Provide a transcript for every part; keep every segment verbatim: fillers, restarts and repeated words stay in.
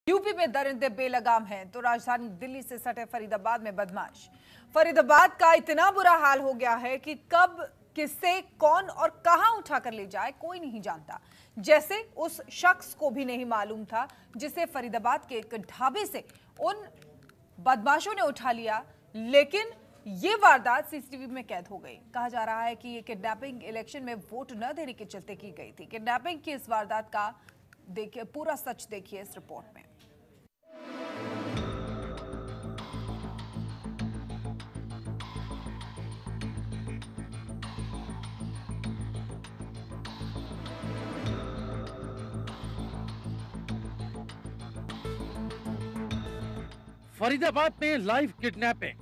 UP में दरिंदे बेलगाम हैं तो राजधानी दिल्ली से सटे फरीदाबाद में बदमाश। फरीदाबाद का इतना बुरा हाल हो गया है कि कब किससे कौन और कहां उठा कर ले जाए कोई नहीं जानता। जैसे उस शख्स को भी नहीं मालूम था जिसे फरीदाबाद के एक ढाबे से उन बदमाशों ने उठा लिया, लेकिन ये वारदात सीसीटीवी में कैद हो गई। कहा जा रहा है कि ये किडनैपिंग इलेक्शन में वोट न देने के चलते की गई थी। किडनैपिंग की इस वारदात का देखिए पूरा सच देखिए इस रिपोर्ट में। फरीदाबाद में लाइव किडनैपिंग,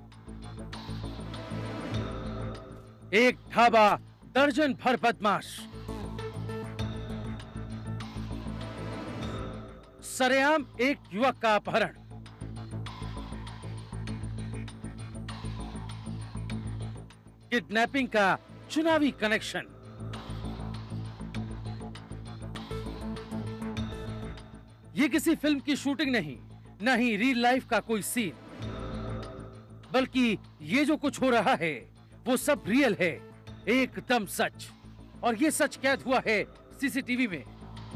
एक ढाबा, दर्जन भर बदमाश, सरेआम एक युवक का अपहरण। किडनैपिंग का चुनावी कनेक्शन। ये किसी फिल्म की शूटिंग नहीं, न ही रियल लाइफ का कोई सीन, बल्कि ये जो कुछ हो रहा है वो सब रियल है, एकदम सच। और ये सच कैद हुआ है सीसीटीवी में।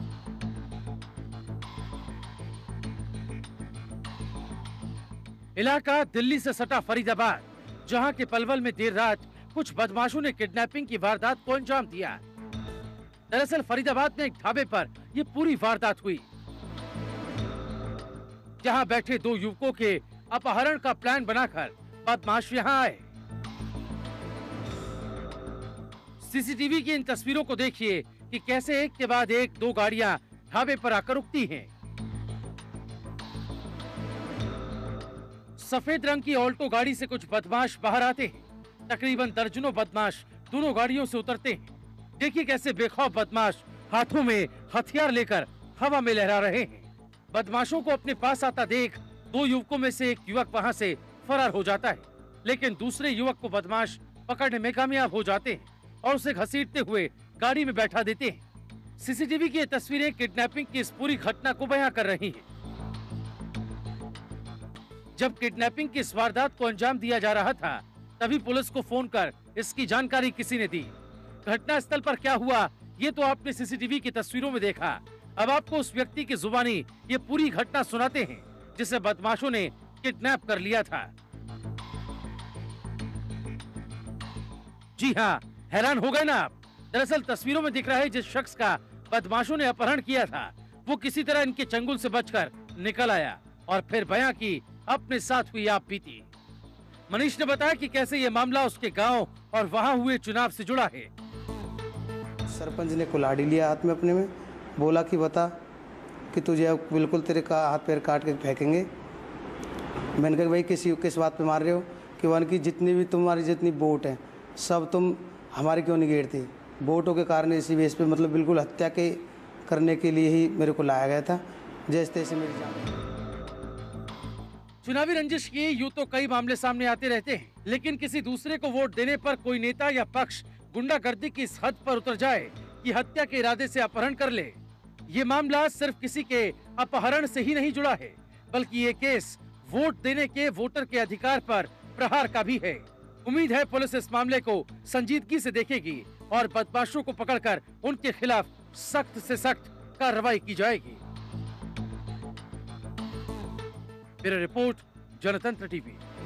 इलाका दिल्ली से सटा फरीदाबाद, जहां के पलवल में देर रात कुछ बदमाशों ने किडनैपिंग की वारदात को अंजाम दिया। दरअसल फरीदाबाद में एक ढाबे पर यह पूरी वारदात हुई, जहां बैठे दो युवकों के अपहरण का प्लान बनाकर बदमाश यहां आए। सीसीटीवी की इन तस्वीरों को देखिए कि कैसे एक के बाद एक दो गाड़ियां ढाबे पर आकर रुकती हैं। सफेद रंग की ऑल्टो गाड़ी से कुछ बदमाश बाहर आते हैं। तकरीबन दर्जनों बदमाश दोनों गाड़ियों से उतरते हैं। देखिए कैसे बेखौफ बदमाश हाथों में हथियार लेकर हवा में लहरा रहे हैं। बदमाशों को अपने पास आता देख दो युवकों में से एक युवक वहां से फरार हो जाता है, लेकिन दूसरे युवक को बदमाश पकड़ने में कामयाब हो जाते हैं और उसे घसीटते हुए गाड़ी में बैठा देते हैं। सीसीटीवी की ये तस्वीरें किडनैपिंग की इस पूरी घटना को बयां कर रही हैं। जब किडनैपिंग की इस वारदात को अंजाम दिया जा रहा था, तभी पुलिस को फोन कर इसकी जानकारी किसी ने दी। घटना स्थल पर क्या हुआ ये तो आपने सीसीटीवी की तस्वीरों में देखा। अब आपको उस व्यक्ति की जुबानी ये पूरी घटना सुनाते हैं जिसे बदमाशों ने किडनैप कर लिया था। जी हाँ, हैरान हो गए ना आप। दरअसल तस्वीरों में दिख रहा है जिस शख्स का बदमाशों ने अपहरण किया था, वो किसी तरह इनके चंगुल से बचकर निकल आया और फिर बयां की अपने साथ हुई आप बीती। मनीष ने बताया कि कैसे ये मामला उसके गांव और वहां हुए चुनाव से जुड़ा है। सरपंच ने कुल्हाड़ी लिया हाथ में अपने में, बोला कि बता कि तुझे अब बिल्कुल तेरे का हाथ पैर काट के फेंकेंगे। मैंने कहा भाई किसी किस बात पे मार रहे हो? कि वन की जितनी भी तुम्हारी जितनी वोट है सब तुम हमारी क्यों नहीं घेरती? वोटों के कारण इसी बेस पे मतलब बिल्कुल हत्या के करने के लिए ही मेरे को लाया गया था, जैसे तैसे मेरी जान। चुनावी रंजिश की यूं तो कई मामले सामने आते रहते हैं, लेकिन किसी दूसरे को वोट देने पर कोई नेता या पक्ष गुंडागर्दी की इस हद पर उतर जाए कि हत्या के इरादे से अपहरण कर ले। ये मामला सिर्फ किसी के अपहरण से ही नहीं जुड़ा है, बल्कि ये केस वोट देने के वोटर के अधिकार पर प्रहार का भी है। उम्मीद है पुलिस इस मामले को संजीदगी से देखेगी और बदमाशों को पकड़कर उनके खिलाफ सख्त से सख्त कार्रवाई की जाएगी। Bureau report, Janatantra TV.